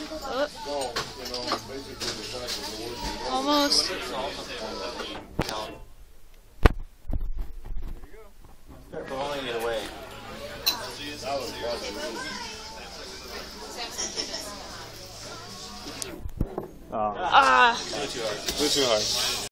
Almost. Start blowing it away. Ah. Too hard. Too hard.